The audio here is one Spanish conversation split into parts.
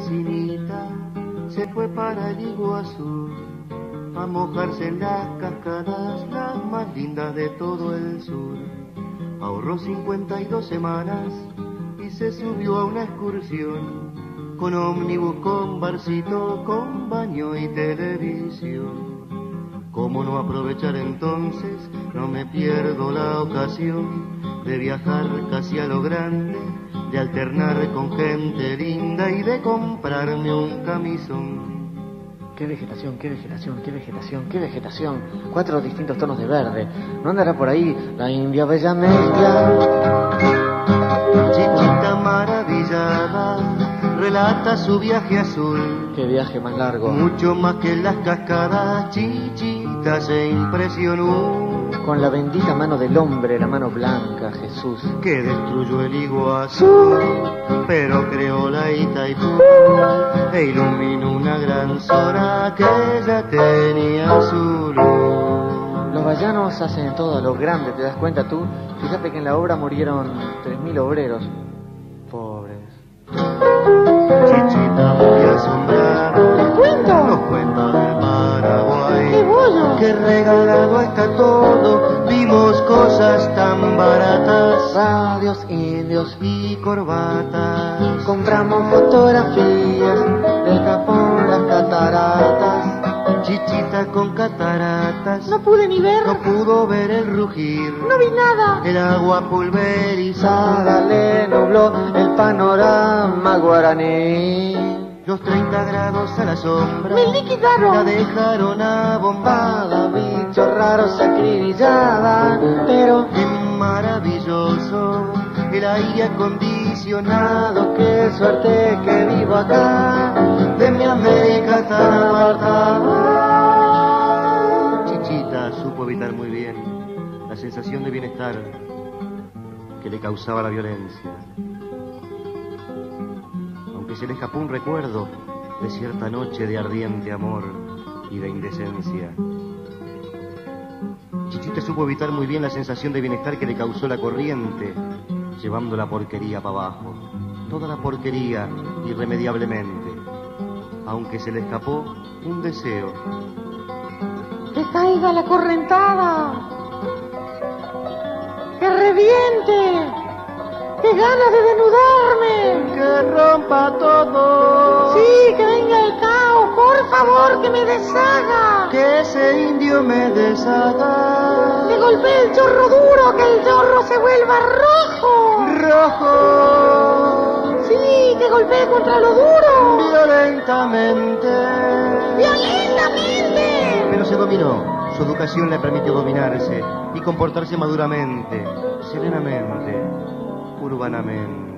vecinita se fue para el Iguazú a mojarse en las cascadas, las más lindas de todo el sur. Ahorró 52 semanas y se subió a una excursión con ómnibus, con barcito, con baño y televisión. ¿Cómo no aprovechar entonces? No me pierdo la ocasión de viajar casi a lo grande, de alternar con gente linda y de comprarme un camisón. Qué vegetación, qué vegetación, qué vegetación, qué vegetación. 4 distintos tonos de verde. ¿No andará por ahí la India bella mezcla? Chichita maravillada relata su viaje azul. Qué viaje más largo. Mucho más que las cascadas, Chichita se impresionó con la bendita mano del hombre, la mano blanca, Jesús, que destruyó el Iguazú, pero creó la Itaipú e iluminó una gran zona que ya tenía su luz. Los vallanos hacen todo a lo grande, ¿te das cuenta tú? Fíjate que en la obra murieron 3.000 obreros. Pobres. Chichita muy asombrado ¿Les cuento? nos cuenta del Paraguay. ¡Qué bollo! Que regalado está todo, vimos cosas tan baratas, Radios, indios y corbatas. compramos fotografías del Japón, las cataratas. Chichita con cataratas, No pude ni ver, no pudo ver el rugir, no vi nada. el agua pulverizada, Le nubló el panorama guaraní. los 30 grados a la sombra Me liquidaron. la dejaron abombada. Bichos raros acribillaban, pero Qué maravilloso el aire acondicionado, qué suerte que vivo acá, de mi América tan apartada. Chichita supo evitar muy bien la sensación de bienestar que le causaba la violencia, aunque se le escapó un recuerdo de cierta noche de ardiente amor y de indecencia. Chichita supo evitar muy bien la sensación de bienestar que le causó la corriente, llevando la porquería para abajo, toda la porquería irremediablemente, aunque se le escapó un deseo. que caiga la correntada, que reviente, que ganas de desnudarme, Que rompa todo, sí, que venga el caos, por favor, que me deshaga, que ese indio me deshaga. que golpee el chorro duro, que el chorro se vuelva rojo, Rojo, sí, que golpee contra lo duro, violentamente. violentamente. Pero se dominó. Su educación le permitió dominarse y comportarse maduramente, serenamente, urbanamente.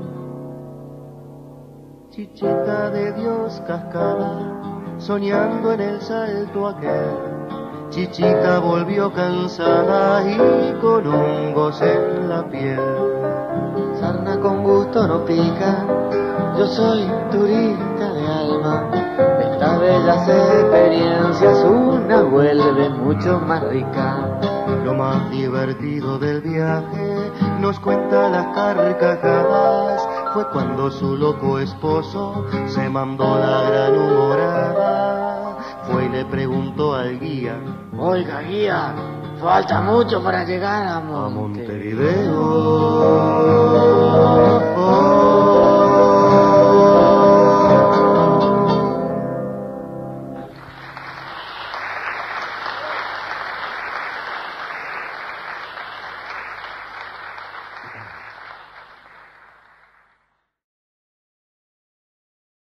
Chichita de Dios cascada, soñando en el salto aquel. Chichita volvió cansada y con un goce en la piel. Sarna con gusto no pica, yo soy turista de alma. Estas bellas experiencias una vuelve mucho más rica. Lo más divertido del viaje, nos cuenta las carcajadas, fue cuando su loco esposo se mandó la gran humorada. Fue y le preguntó al guía: Oiga, guía, falta mucho para llegar a a Montevideo.